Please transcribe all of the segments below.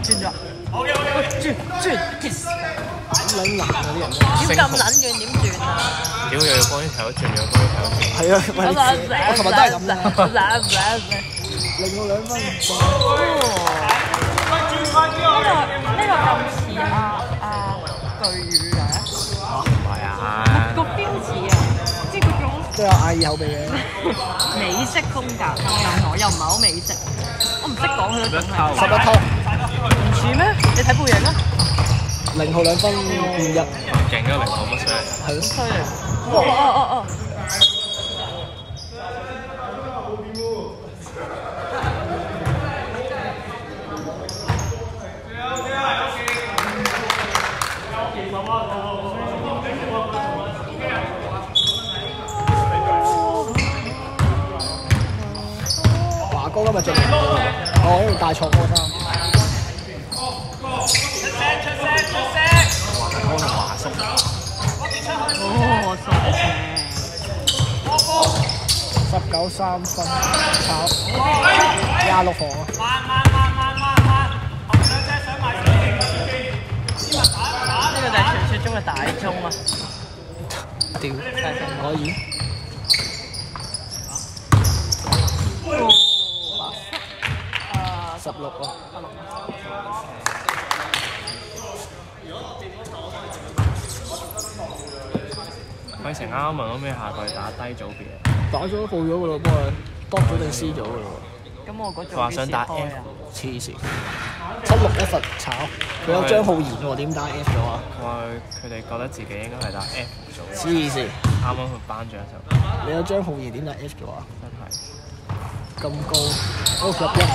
轉咗。轉 kiss。 咁撚難啊啲人。 點咁撚遠點轉啊？ 屌又要幫啲頭轉，又要幫啲頭轉。 係啊，我琴日都係咁啦。令到2分。 呢個咁似巨乳嘅。 唔係啊。 個標誌啊，即係嗰種。 都有嗌耳口鼻嘅。 美式風格，我又唔係好美式，我唔識講佢嗰種係。 11拖。 唔似咩？你睇背影啊 0號2分2-1。 勁啊！0號乜水？ 係咯。 犀利。哦。 華哥今日着因為大錯波衫。 華哥同華叔。 19 3分炒26房啊！ 呢個就係傳説中嘅大鐘啊！ 屌，可以。16啊！ 費城啱啱問我咩下季打低組別。 打咗報咗㗎咯，不過多咗定 C 咗㗎咯。 咁我嗰組話想打 F， 黐線，76一罰炒，佢有張浩然喎，點打 F 咗啊？ 佢話佢哋覺得自己應該係打 F 組。 黐線， 啱啱佢頒獎嘅時候。 你有張浩然點打 F 咗啊？ 真係。 咁高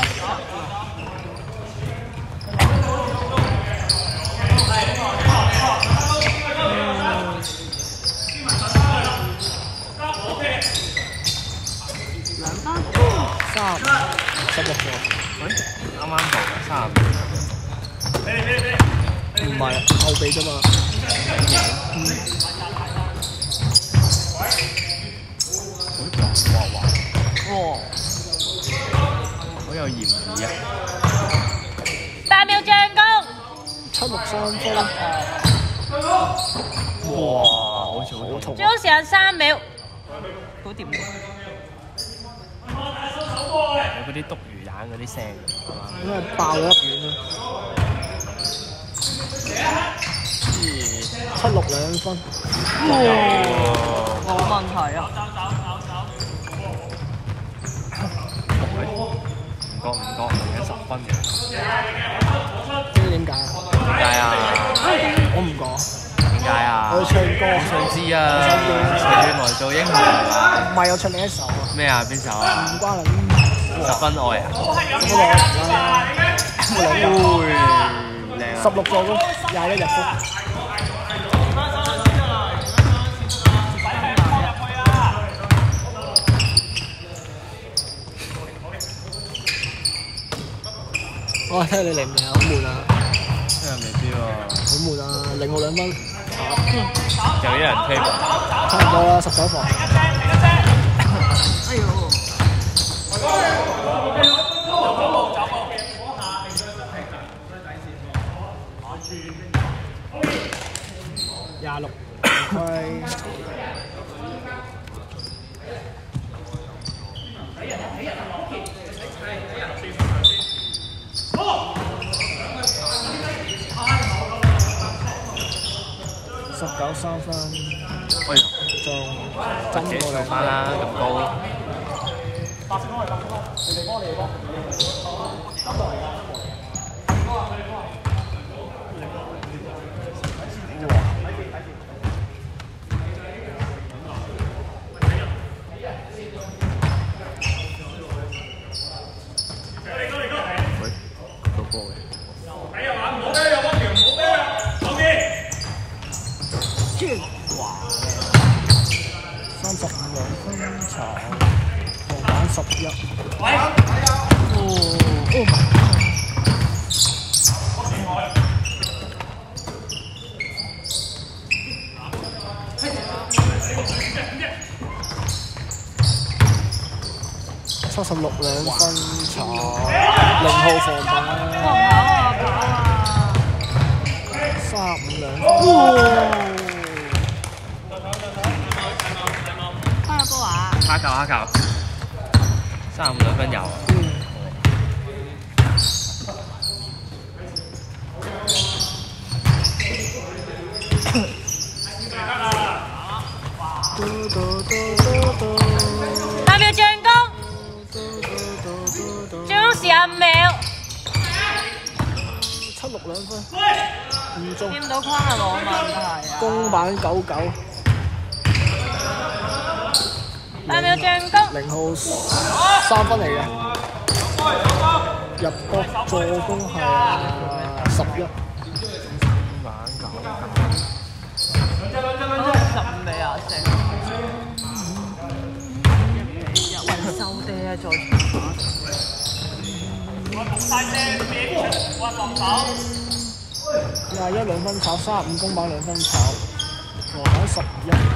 ，61。16個。 喂，啱啱到35。 唔係後備啫嘛。 哇！ 好有嫌疑啊 8秒進攻。 763分。 哇！好似好痛。 最好時間3秒。好掂喎。 有嗰啲篤魚蛋嗰啲聲，係嘛？ 因為爆咗一遠啦。762分。 冇問題啊！ 唔覺10分嘅。 知唔知點解啊？ 點解啊？ 我唔講。 點解啊？ 我要唱歌。 我想知啊！原來做英雄啊！ 唔係，我唱另一首啊。 咩啊？邊首啊？ 唔關你。 10分愛啊！ 咁我靚啊 ！16個咯，21入波。我睇下你嚟唔嚟啊？好悶啊！ 真係未知喎。 好悶啊！0號2分。 有一人推喎。 差唔多啦，19房。 哎呦 ！26。19 3分。 哎呀！ 仲自己上翻啦，咁高。 35分炒，紅板11。76 2分炒，0號防板。 開個波啊！ 蝦球，35兩分有啊。 8秒進攻，最終時間5秒。 7-6兩分，唔中。 掂到框係冇問題啊！ 公版99。 8秒進攻。 0號3分嚟嘅，入波助攻係11。 公版99。 15秒啊！維修地啊，再 21兩分炒，35公版2分炒，和版11。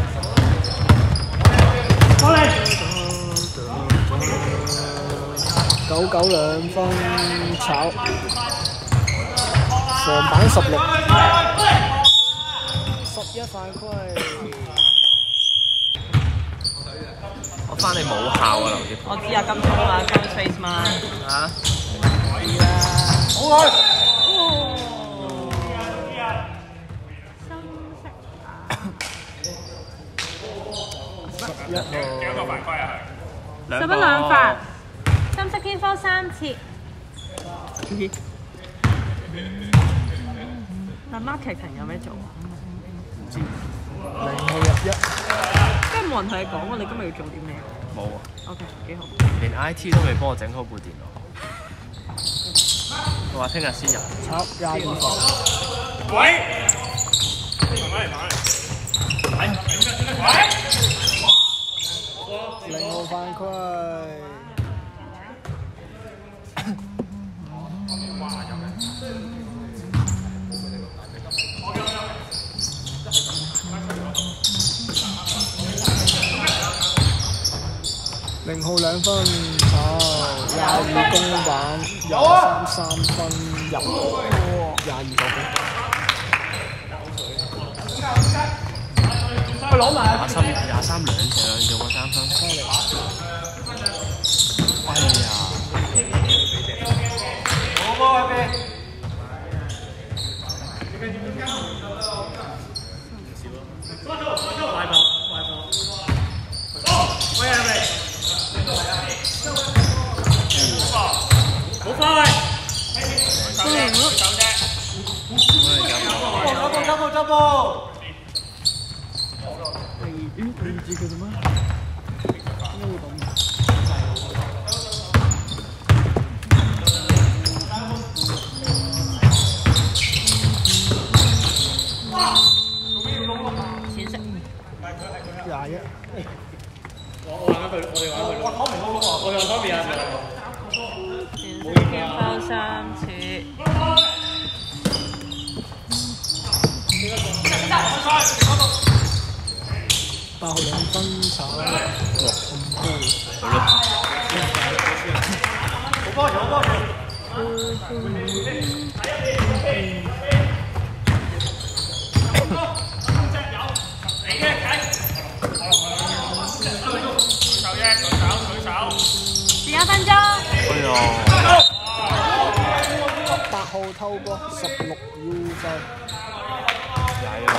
過嚟。99兩分炒，防版16。11犯規。 我翻嚟冇效啊，劉傑。 我知啊，金鐘啊，金 face 嘛。 啊？ 係啊。好耐。11個犯規啊 11兩罰，深色偏鋒3次。但 marketing 有咩做啊？ 唔知。 0號入1。 跟住冇人同你講喎，你今日要做啲咩？ 冇啊。 OK， 幾好。 連 IT 都未幫我整好部電腦。佢話聽日先入。 炒22分。 喂！ 0號犯規。0號2分炒，22公版，23分入，22個分。佢攞埋。 23兩隻用個3分。 犀利。 哎呀！ 好波啊！走步！ 你唔知佢做咩？點解會咁？ 淺色。 21。 我玩佢，我哋玩佢。我湯面好碌喎，我用湯面啊！ 淺色偏鋒3次。 8號2分炒6咁高。 好波好波！ 11分鐘。 哎呀 ！8號偷波16要分。 曳啊！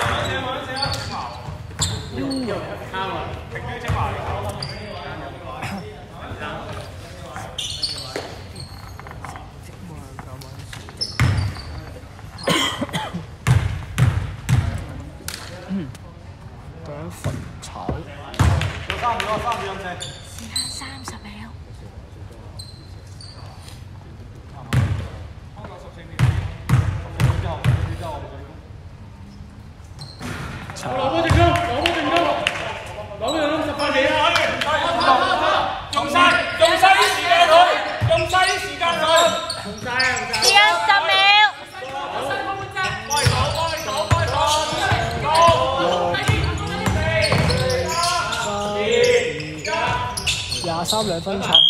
等罰炒。 3秒，3秒咁滯。 時間30秒。 炒。 攞波正攻18秒。用晒啲時間佢，用晒啲時間佢。時間10秒。 23兩分炒。